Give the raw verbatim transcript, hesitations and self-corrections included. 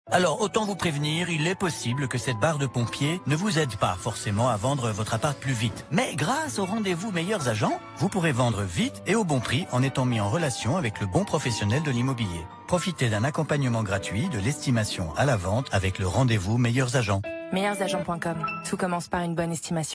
Alors, autant vous prévenir, il est possible que cette barre de pompier ne vous aide pas forcément à vendre votre appart plus vite. Mais grâce au rendez-vous meilleurs agents, vous pourrez vendre vite et au bon prix en étant mis en relation avec le bon professionnel de l'immobilier. Profitez d'un accompagnement gratuit de l'estimation à la vente avec le rendez-vous meilleurs agents. meilleurs agents point com. Tout commence par une bonne estimation.